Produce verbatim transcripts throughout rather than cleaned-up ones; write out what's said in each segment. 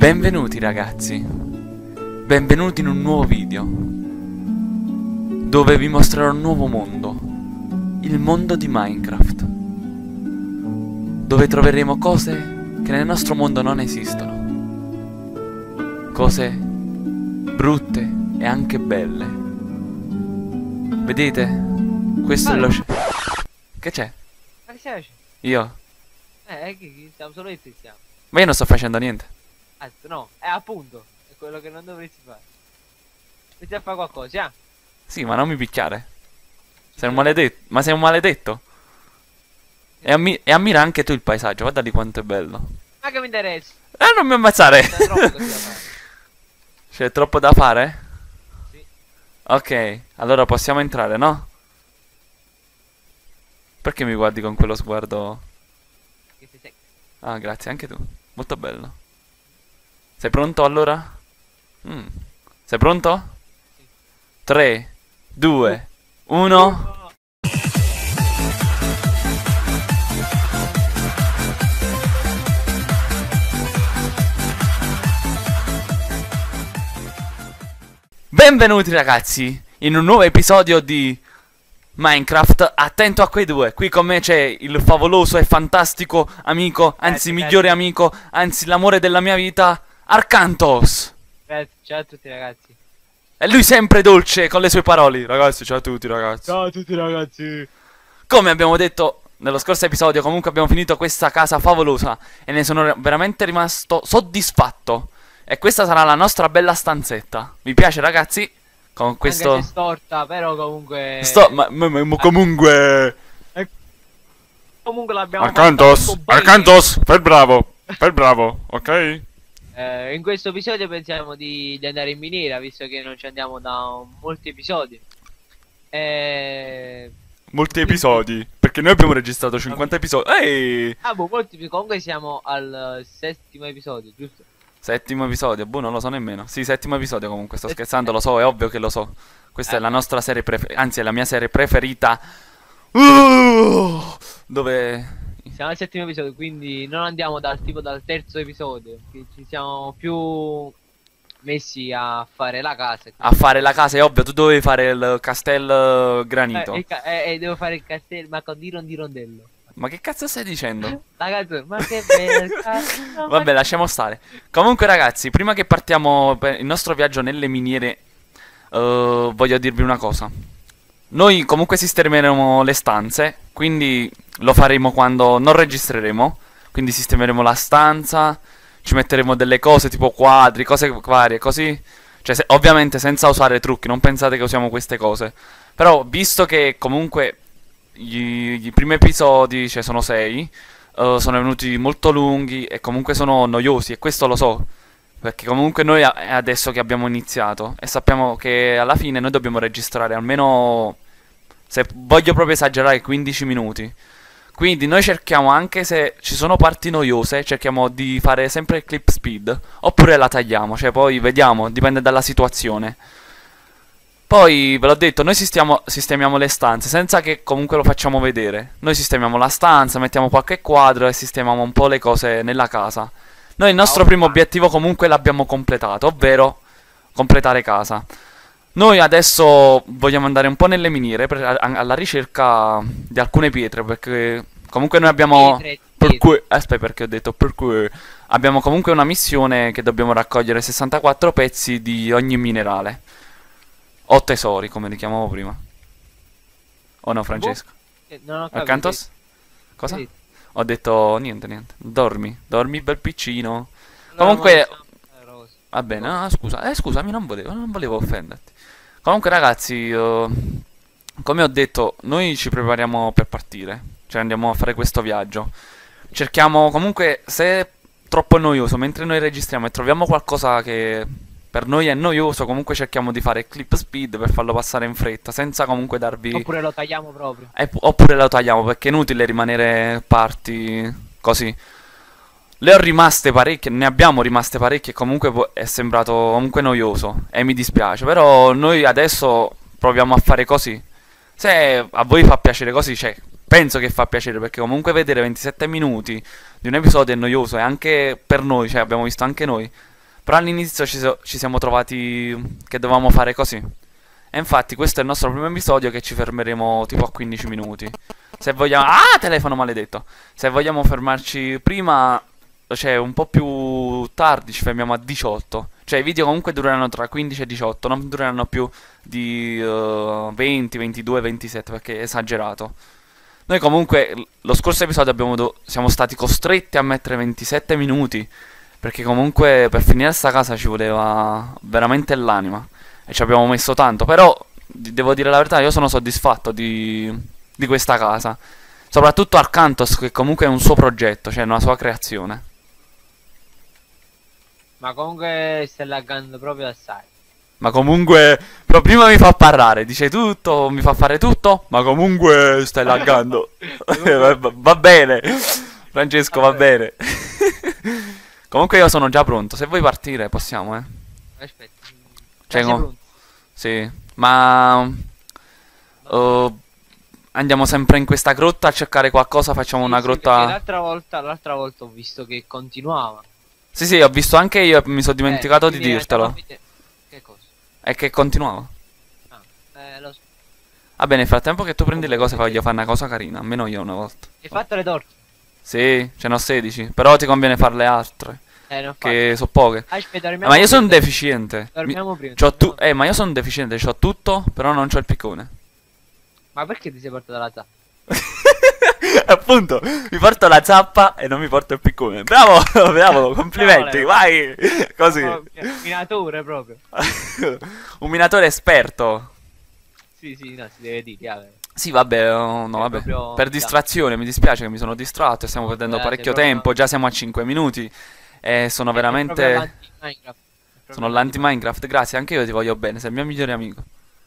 Benvenuti ragazzi, benvenuti in un nuovo video dove vi mostrerò un nuovo mondo, il mondo di Minecraft, dove troveremo cose che nel nostro mondo non esistono, cose brutte e anche belle. Vedete? Questo è lo sc- Che c'è? Ma che stai facendo? Io? Eh, che, che stiamo solo io e stiamo. Ma io non sto facendo niente. Anzi, no, è appunto, è quello che non dovresti fare. Inizi a fare qualcosa, eh? Sì, ma non mi picchiare. Sei un maledetto. Ma sei un maledetto? E, ammi- e ammira anche tu il paesaggio, guarda di quanto è bello. Ma che mi interessa? Eh, non mi ammazzare! C'è troppo così da fare. C'è troppo da fare? Sì. Ok, allora possiamo entrare, no? Perché mi guardi con quello sguardo? Che sei sexy. Ah, grazie, anche tu. Molto bello. Sei pronto allora? Mm. Sei pronto? Sì. tre, due, uno. Benvenuti ragazzi in un nuovo episodio di Minecraft. Attento a quei due. Qui con me c'è il favoloso e fantastico amico, anzi Grazie, migliore grazie. amico, anzi l'amore della mia vita, Arcantos. Grazie, ciao a tutti ragazzi. E lui sempre dolce con le sue parole. Ragazzi, ciao a tutti ragazzi. Ciao a tutti ragazzi. Come abbiamo detto nello scorso episodio, comunque abbiamo finito questa casa favolosa e ne sono veramente rimasto soddisfatto. E questa sarà la nostra bella stanzetta. Vi piace ragazzi? Con questo... Anche se storta, però comunque... Sto... Ma, ma- ma- ma comunque... Comunque l'abbiamo Arcantos, fatta molto bene. Arcantos, fai il bravo, fai il bravo, ok? Eh, in questo episodio pensiamo di, di andare in miniera, visto che non ci andiamo da molti episodi. Eh... Molti episodi, perché noi abbiamo registrato cinquanta episodi. Ehi! Ah, boh, molti, comunque siamo al eh, settimo episodio, giusto? Settimo episodio, boh, non lo so nemmeno. Sì, settimo episodio comunque, sto scherzando, lo so, è ovvio che lo so. Questa è la nostra serie preferita, anzi è la mia serie preferita. Uh, dove... Siamo al settimo episodio, quindi non andiamo dal tipo dal terzo episodio, che ci siamo più messi a fare la casa. A fare la casa, è ovvio, tu dovevi fare il castello granito. Eh, e, ca- eh, e devo fare il castello, ma con Diron di rondello. Ma che cazzo stai dicendo? La canzone, ma che bella casa, ma Vabbè, che- lasciamo stare. Comunque ragazzi, prima che partiamo per il nostro viaggio nelle miniere, eh, voglio dirvi una cosa. Noi comunque sistemeremo le stanze, quindi lo faremo quando non registreremo. Quindi sistemeremo la stanza, ci metteremo delle cose tipo quadri, cose varie, così. Cioè, se- ovviamente senza usare trucchi, non pensate che usiamo queste cose. Però, visto che comunque gli, i primi episodi, cioè sono sei, eh, sono venuti molto lunghi e comunque sono noiosi, e questo lo so. Perché comunque noi a- è adesso che abbiamo iniziato e sappiamo che alla fine noi dobbiamo registrare almeno, se voglio proprio esagerare, quindici minuti. Quindi noi cerchiamo, anche se ci sono parti noiose, cerchiamo di fare sempre il clip speed, oppure la tagliamo, cioè poi vediamo, dipende dalla situazione. Poi ve l'ho detto, noi sistiamo- sistemiamo le stanze senza che comunque lo facciamo vedere. Noi sistemiamo la stanza, mettiamo qualche quadro e sistemiamo un po' le cose nella casa. Noi il nostro primo obiettivo comunque l'abbiamo completato, ovvero completare casa. Noi adesso vogliamo andare un po' nelle miniere per- a- alla ricerca di alcune pietre, perché comunque noi abbiamo... Pietre, Per pietre. cui... Aspetta, perché ho detto per cui... Abbiamo comunque una missione che dobbiamo raccogliere sessantaquattro pezzi di ogni minerale. O tesori, come li chiamavo prima. O no, Francesco? Eh, non ho capito. Arcantos? Cosa? Sì. Ho detto niente, niente. Dormi, dormi bel piccino. No, Comunque... no, no, rosa. Va bene, no, scusa, eh, scusami, non volevo, non volevo offenderti. Comunque ragazzi, eh, come ho detto, noi ci prepariamo per partire. Cioè andiamo a fare questo viaggio. Cerchiamo comunque, se è troppo noioso, mentre noi registriamo e troviamo qualcosa che per noi è noioso, comunque cerchiamo di fare clip speed per farlo passare in fretta, senza comunque darvi... Oppure lo tagliamo proprio. Eh, oppure lo tagliamo, perché è inutile rimanere parti così. Le ho rimaste parecchie, ne abbiamo rimaste parecchie, comunque po- è sembrato comunque noioso e mi dispiace, però noi adesso proviamo a fare così. Se a voi fa piacere così, cioè, penso che fa piacere, perché comunque vedere ventisette minuti di un episodio è noioso, e anche per noi, cioè abbiamo visto anche noi. Però all'inizio ci, so- ci siamo trovati che dovevamo fare così. E infatti questo è il nostro primo episodio che ci fermeremo tipo a quindici minuti. Se vogliamo... Ah, telefono maledetto! Se vogliamo fermarci prima, cioè un po' più tardi, ci fermiamo a diciotto. Cioè i video comunque dureranno tra quindici e diciotto, non dureranno più di eh, venti, ventidue, ventisette, perché è esagerato. Noi comunque l- lo scorso episodio abbiamo do- siamo stati costretti a mettere ventisette minuti, perché comunque per finire sta casa ci voleva veramente l'anima. E ci abbiamo messo tanto. Però, di- devo dire la verità, io sono soddisfatto di, di questa casa. Soprattutto Arcantos, che comunque è un suo progetto, cioè una sua creazione. Ma comunque stai laggando proprio assai. Ma comunque, però prima mi fa parlare, dice tutto, mi fa fare tutto, ma comunque stai laggando. va, va bene, Francesco, va Vabbè. bene. Comunque io sono già pronto, se vuoi partire possiamo, eh. Aspetta. Cioè, Già sei com- pronto? sì, ma eh, andiamo sempre in questa grotta a cercare qualcosa, facciamo Sì, una sì, perché grotta... l'altra volta, l'altra volta ho visto che continuava. Sì, sì, ho visto anche io e mi sono Eh, dimenticato di quindi andiamo a dirtelo. vedere- Che cosa? È che continuava. Ah, eh, lo so. Va bene, nel frattempo che tu prendi le cose voglio fare una cosa carina, almeno io una volta. Hai fatto le torte? Sì, ce n'ho sedici, però ti conviene farle altre, Eh, non ho fatto. che sono poche. Aspetta, Eh, dormiamo ma io sono un prima. deficiente. Mi- Dormiamo prima. c'ho tu- dormiamo- eh, ma io sono un deficiente, c'ho tutto, però non c'ho il piccone. Ma perché ti sei portato la zappa? Appunto, mi porto la zappa e non mi porto il piccone. Bravo, bravo, complimenti, Bravo, vai. Così. Oh, minatore proprio. Un minatore esperto. Sì, sì, no, si deve dire. Vabbè. Sì, vabbè, oh, no, È vabbè. proprio- Per distrazione, mi dispiace che mi sono distratto e stiamo perdendo Eh, parecchio sei proprio- tempo. Già siamo a cinque minuti e sono È proprio veramente... l'anti-Minecraft. È proprio Sono l'anti-Minecraft, grazie, anche io ti voglio bene, sei il mio migliore amico.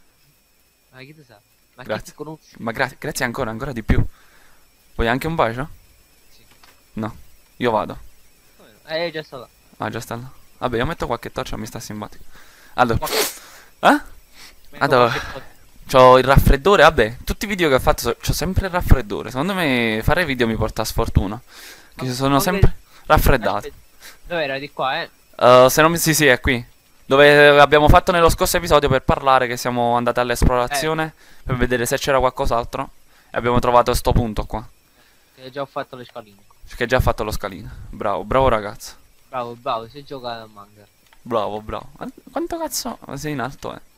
Ma chi ti sa? Ma chi Grazie. ti conosci? Ma gra- grazie ancora, ancora di più. Vuoi anche un bacio? Sì. No, io vado. Come no? Eh, già sto là. Ah, già sta là. Vabbè, io metto qualche torcia, mi sta simpatico. Allora, Qualche- eh? metto Allora, qualche cosa. c'ho il raffreddore, vabbè, tutti i video che ho fatto so- c'ho sempre il raffreddore. Secondo me fare video mi porta a sfortuna. Che Ma- sono ma sempre raffreddato. Aspetta. Dov'era? Di qua, eh? Uh, se non mi... Sì, sì, è qui. Dove abbiamo fatto nello scorso episodio per parlare che siamo andati all'esplorazione per vedere se c'era qualcos'altro. E abbiamo trovato sto punto qua. Che già ho fatto le scaline. Che già ha fatto lo scalino. Bravo, bravo ragazzo. Bravo, bravo, sei giocato a manga. Bravo, bravo. Ma quanto cazzo sei in alto, eh?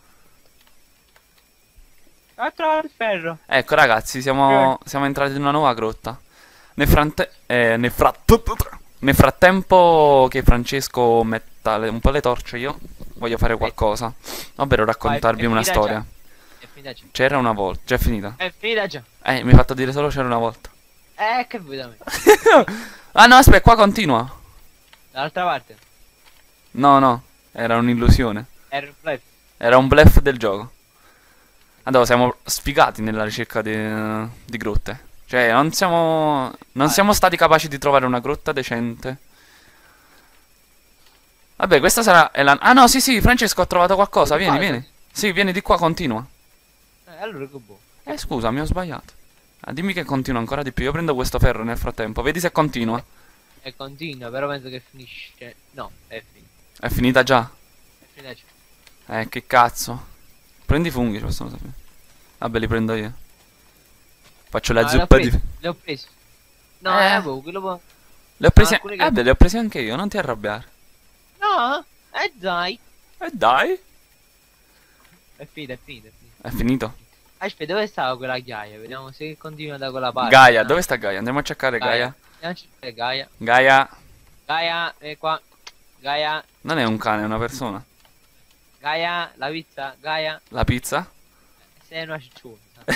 Ha trovato il ferro. Ecco ragazzi, siamo, siamo entrati in una nuova grotta. Nel, frante- eh, nel, frat- nel frattempo che Francesco metta le- un po' le torce, io voglio fare qualcosa. Ovvero raccontarvi Vai, è una finita storia. È finita già. C'era una volta, già è finita. È finita già. Eh, mi hai fatto dire solo c'era una volta. Eh, che vuoi da me? Ah no, aspetta, qua continua. Dall'altra parte. No, no, era un'illusione. Era il flash. Era un bluff del gioco. Allora, siamo sfigati nella ricerca di, di grotte. Cioè, non siamo. Non siamo stati capaci di trovare una grotta decente. Vabbè, questa sarà. È la... Ah, no, sì, sì, Francesco, ho trovato qualcosa. Vieni, Qualcosa? vieni. Sì, vieni di qua, continua. Eh, allora che buono. Eh, scusa, mi ho sbagliato. Ah, dimmi che continua ancora di più. Io prendo questo ferro nel frattempo. Vedi se continua. E continua, però penso che finisce. No, è finita. È finita già. È finita già. Eh, che cazzo. Prendi i funghi, ci possono sapere. Vabbè, li prendo io. Faccio la Ah, le ho zuppa presi, di. Le ho presi. No, Eh. eh, boh, quello può... Le ho presi. alcuni che- Eh, beh, le ho presi anche io, non ti arrabbiare. No, eh dai. Eh, dai. È finita, è finita, è finita. È finito. Aspetta, dove stava quella ghiaia? Vediamo se continua da quella parte. Gaia, No. dove sta Gaia? Andiamo a cercare Gaia. Andiamo a cercare Gaia. Gaia Gaia, è qua. Gaia, non è un cane, è una persona. Gaia, la pizza, Gaia. La pizza? Sei una cicciona. Eh,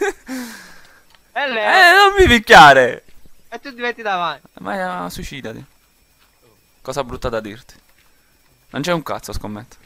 E lei, non mi picchiare! e tu ti metti davanti. Ma eh, suicidati. Cosa brutta da dirti. Non c'è un cazzo, scommetto.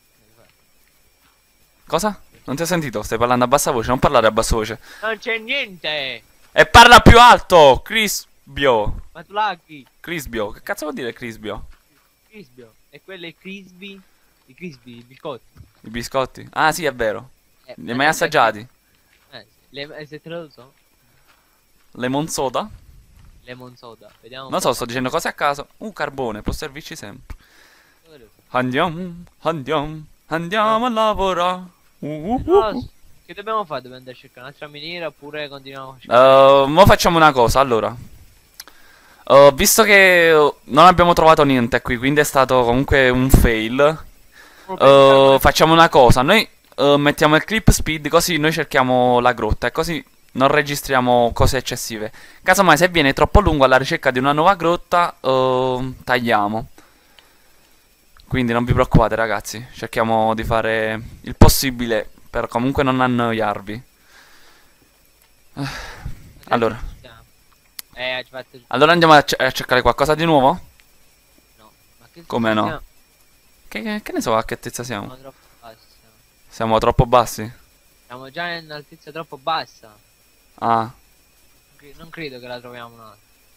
Cosa? Non ti ho sentito? Stai parlando a bassa voce, non parlare a bassa voce. Non c'è niente. E parla più alto! Crisbio! Ma tu laghi. Crisbio, che cazzo vuol dire Crisbio? Crisbio. E quelle Crisby. I Crisby, i biscotti. I biscotti? Ah, sì, è vero. Eh, Li hai mai assaggiati? Eh, sì. Le, eh, se te lo so. Lemon soda? Lemon soda. Vediamo. un Non po'. so, sto dicendo cose a caso. Un carbone, può servirci sempre. Dove lo- Andiamo, andiamo, andiamo a lavorare. Uh, uh, No, uh. che dobbiamo fare? Dobbiamo andare a cercare un'altra miniera oppure continuiamo a cercare? Uh, mo facciamo una cosa, allora. Uh, visto che uh, non abbiamo trovato niente qui, quindi è stato comunque un fail. Uh, facciamo una cosa, noi uh, mettiamo il clip speed così noi cerchiamo la grotta e così non registriamo cose eccessive. Casomai se viene troppo lungo alla ricerca di una nuova grotta, uh, tagliamo. Quindi non vi preoccupate ragazzi, cerchiamo di fare il possibile per comunque non annoiarvi. Eh, Allora, Eh, ci fatto... allora andiamo a, ce- a cercare qualcosa di nuovo? No, ma che Come no? siamo? Che, che- che ne so a che altezza siamo? Siamo troppo bassi. Siamo troppo bassi? Siamo già in altezza troppo bassa. Ah, Non cre- Non credo che la troviamo un'altra.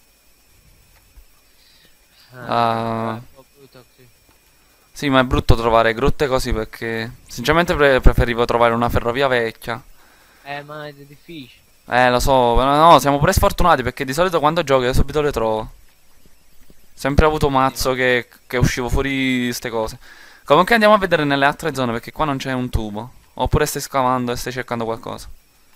Ah. è un po' brutto così. sì, ma è brutto trovare grotte così perché sinceramente pre- preferivo trovare una ferrovia vecchia. Eh, ma è difficile. Eh, lo so, però no, siamo pure sfortunati perché di solito quando gioco io subito le trovo. Sempre avuto mazzo che, che uscivo fuori ste cose. Comunque andiamo a vedere nelle altre zone perché qua non c'è un tubo. Oppure stai scavando e stai cercando qualcosa.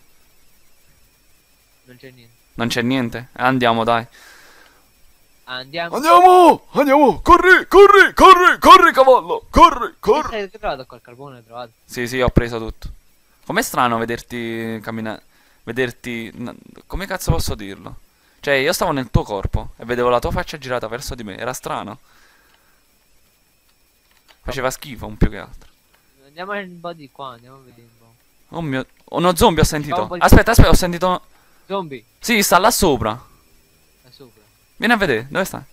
Non c'è niente. Non c'è niente? Eh, Andiamo, dai. Andiamo. Andiamo! Andiamo! Corri, corri, corri, corri, cavallo! Corri, Che corri! hai che hai trovato qua il carbone? Hai trovato? Sì, sì, ho preso tutto. Com'è strano vederti camminare. Vederti. n- Come cazzo posso dirlo? Cioè, io stavo nel tuo corpo e vedevo la tua faccia girata verso di me. Era strano. Faceva schifo, un più che altro. Andiamo un po' di qua, andiamo a vedere un po'. Oh mio. Uno zombie ho Fa un sentito. po' di- Aspetta, aspetta, ho sentito. Zombie, Sì, sta là sopra. da sopra. Vieni a vedere, dove sta?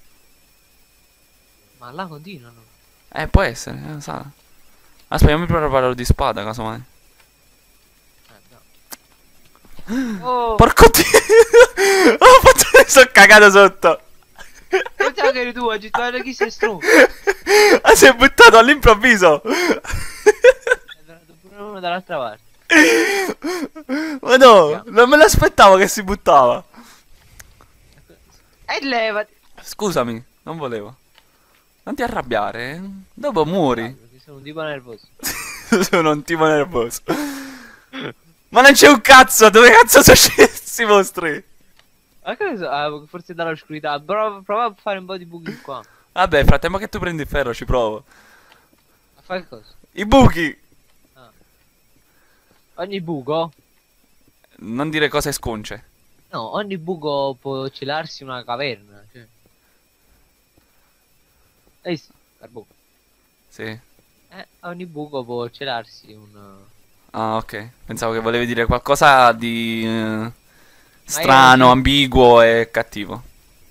Ma là continuano. Eh, può essere, eh, sa. Aspetta, io mi preparo di spada, casomai. Eh, no. Oh, Porco dio! Oh, faccio- mi sono cagato sotto. pensavo che eri tu, oggi guarda chi sei stronzo. Ah, si è buttato all'improvviso. È venuto pure uno dall'altra parte. Ma no, non me l'aspettavo che si buttava. E levati. Scusami, non volevo. Non ti arrabbiare, eh. Dopo muori. Perché sono un tipo nervoso. Sono un tipo nervoso. Ma non c'è un cazzo, dove cazzo sono scesi questi mostri? Ma che ne so, ah, forse dall'oscurità. Prova, prova a fare un po' di buchi qua. Vabbè, frattempo che tu prendi il ferro ci provo. A fare cosa? I buchi. Ah. Ogni buco? Non dire cose sconce. No, ogni buco può celarsi una caverna. Cioè. Hai visto? Carbone. Sì. Eh, ogni buco può celarsi un... Ah, ok. Pensavo che volevi dire qualcosa di eh, io strano, non- ambiguo e cattivo.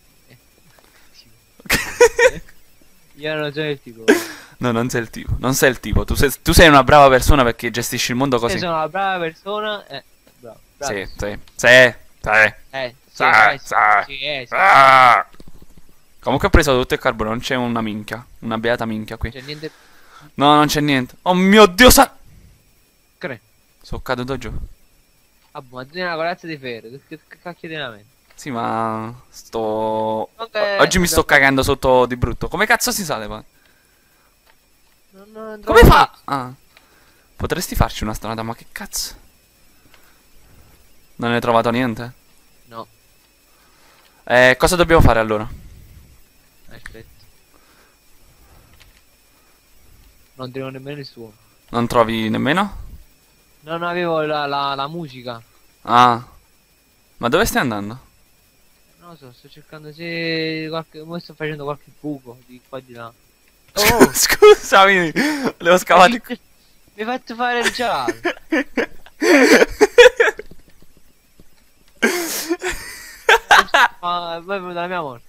Io non sono il tipo. No, non sei il tipo. Non sei il tipo. Tu sei, tu sei una brava persona perché gestisci il mondo Io così. sono una brava persona. Eh, bravo. bravo. Sì, sì, sì, sì. Eh, sì, Sì, eh, sì, sì. sì, eh, sì. Ah! Comunque ho preso tutto il carbone, non c'è una minchia. Una beata minchia qui. C'è niente. No, non c'è niente. Oh mio Dio, sa... Cre. Sono caduto giù. Ah, boh, ma tu hai una corazza di ferro. Che, che, che cacchio di una mente? Sì, ma sto... Ok, Oggi mi sto abbiamo- cagando sotto di brutto. Come cazzo si sale, poi? Non, non Come trovo fa? Ah. Potresti farci una strada, ma che cazzo? Non hai trovato niente? niente. No, Eh, cosa dobbiamo fare allora? aspetta. Non trovo nemmeno il suono. Non trovi nemmeno? Non avevo la, la, la musica. Ah. Ma dove stai andando? Non lo so, sto cercando se qualche... Mo sto facendo qualche buco di qua e di là. Oh, Scusami, le ho scavati. mi hai fatto fare il giallo. Ma poi è venuta la mia morte.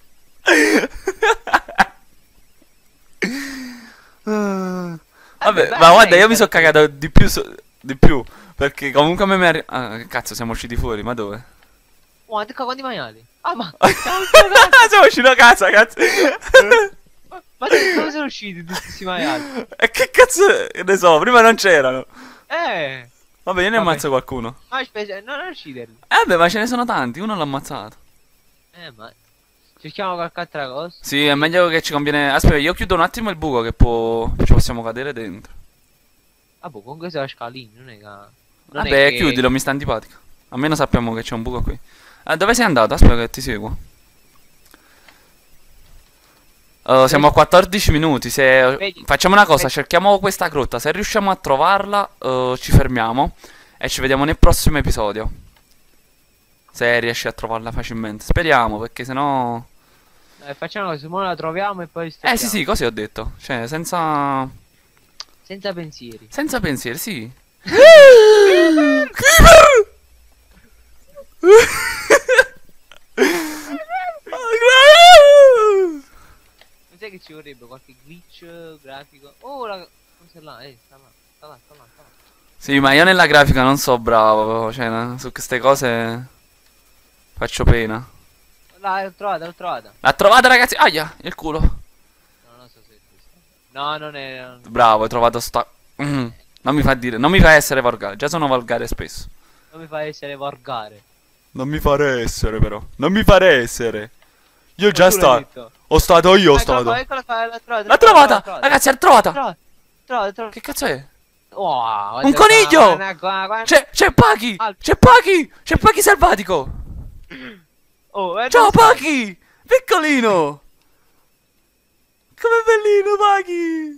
Vabbè, Vabbè, ma dai, guarda, dai, io mi sono dai. cagato di più, so- di più. Perché comunque a me mi arri- Ah, che cazzo, siamo usciti fuori, ma dove? Oh, ma te quanti maiali? Ah, ma... Siamo usciti a casa, cazzo. ma, ma te come sono usciti tutti questi maiali? E che cazzo ne so, prima non c'erano. Eh, Vabbè, io ne Vabbè. ammazzo qualcuno. ma aspetta, non ucciderli. Eh beh, ma ce ne sono tanti, uno l'ha ammazzato. Eh, ma... Cerchiamo qualche altra cosa. Sì, è meglio che ci conviene. Aspetta, io chiudo un attimo il buco che può. Ci possiamo cadere dentro. Ah, boh, comunque sei la scalini, non è che... Non Vabbè, è che... chiudilo, mi sta antipatico. Almeno sappiamo che c'è un buco qui. Ah, dove sei andato? Aspetta che ti seguo. Uh, siamo a quattordici minuti. Se... Vedi? Facciamo una cosa, Vedi? cerchiamo questa grotta. Se riusciamo a trovarla, uh, ci fermiamo. E ci vediamo nel prossimo episodio. Se riesci a trovarla facilmente. Speriamo, perché sennò. Eh, facciamo così, ora la troviamo e poi Eh stoppiamo. sì, sì, così ho detto. Cioè, senza. Senza pensieri. Senza pensieri, sì. Non sai che ci vorrebbe qualche glitch grafico? Oh, la... Cosa è là? Eh, sta là, sta là, sta là, sta là. Sì, ma io nella grafica non so bravo. Cioè, no, su queste cose faccio pena. Là, l'ho trovata, l'ho trovata. L'ha trovata, ragazzi. Aia, il culo. No, non so se è questa. No, non è... non- Bravo, hai trovato sta. Mm. Non mi fa dire, non mi fa essere volgare. Già sono volgare spesso. Non mi fa essere volgare. Non mi fare essere, però. Non mi fare essere. Io già Tu l'hai sto. detto. Ho stato io, ho Eccola stato. qua, eccola qua, l'ho trovata. L'ha trovata! Ragazzi, l'ha trovata! Trovata, trovata, trovata. Che cazzo è? Wow, Un guarda coniglio! qua, guarda qua, guarda. C'è, c'è Paki! Ah. C'è Paki! C'è Paki selvatico! Oh, eh, Ciao dove stai? Paki! Piccolino! Come bellino Paki!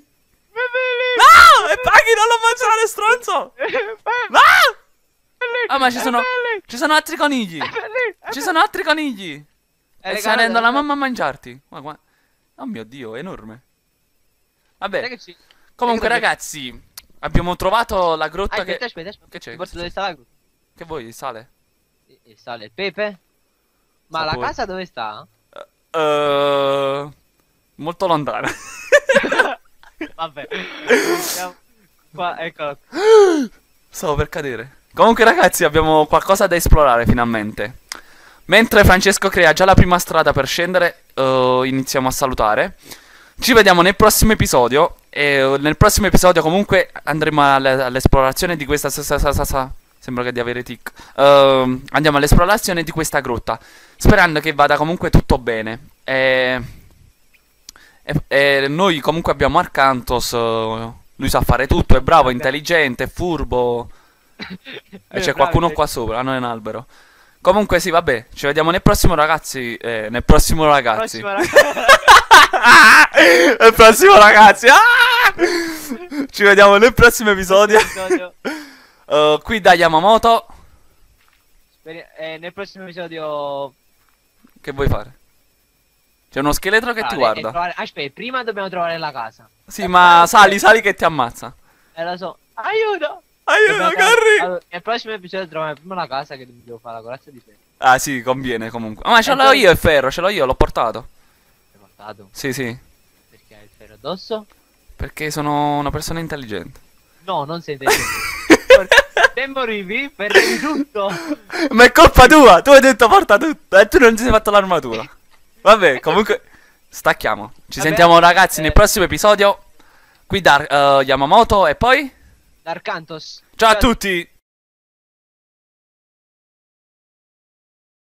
No! È Paki, non lo mangiare, stronzo! Ah! Ah, ma ci sono. Ci sono altri conigli! Ci sono altri conigli! E sta venendo la mamma a mangiarti! Ma guarda. Oh mio Dio, è enorme! Vabbè, comunque ragazzi, abbiamo trovato la grotta che. Aspetta, aspetta, aspetta. Che c'è? Ti porto dove sta la grotta? Che vuoi? Sale? E e sale il pepe? Ma la Sapore. casa dove sta? Uh, molto lontana. Vabbè. Siamo qua, eccola. Stavo per cadere. Comunque ragazzi, abbiamo qualcosa da esplorare finalmente. Mentre Francesco crea già la prima strada per scendere, uh, iniziamo a salutare. Ci vediamo nel prossimo episodio. E uh, nel prossimo episodio comunque andremo alle- all'esplorazione di questa... sa- sa- sa- sa- sa- Sembra che di avere tic. Uh, andiamo all'esplorazione di questa grotta. Sperando che vada comunque tutto bene. E... E, e noi comunque abbiamo Arcantos. uh, Lui sa fare tutto, è bravo, è intelligente, è furbo. E c'è qualcuno qua sopra, non è un albero. Comunque sì, vabbè, ci vediamo nel prossimo ragazzi. Eh, nel prossimo ragazzi. Prossima ragazzi. Nel prossimo ragazzi. Ah! Ci vediamo nel prossimo episodio. Episodio. Uh, qui da Yamamoto. Speri- eh, nel prossimo episodio. Che vuoi fare? C'è uno scheletro che ti Trovare- e guarda. trovare- Aspetta, prima dobbiamo trovare la casa. Sì, ma sali, sali che ti ammazza. Eh, lo so. Aiuto! Aiuto, Dobbiamo- corri! Allora, nel prossimo episodio troviamo prima la casa che devo fare la corazza di ferro. Ah sì, conviene comunque. Ma ce Eh, l'ho poi- io il ferro, ce l'ho io, l'ho portato. L'hai portato? Sì, sì. Perché hai il ferro addosso? Perché sono una persona intelligente. No, non sei intelligente. Se morivi, perdevi tutto. Ma è colpa tua! Tu hai detto porta tutto e tu non ti sei fatto l'armatura. Vabbè, comunque stacchiamo. Ci Vabbè, sentiamo ragazzi eh. nel prossimo episodio. Qui da uh, Yamamoto e poi L'Arcantos. ciao a tutti!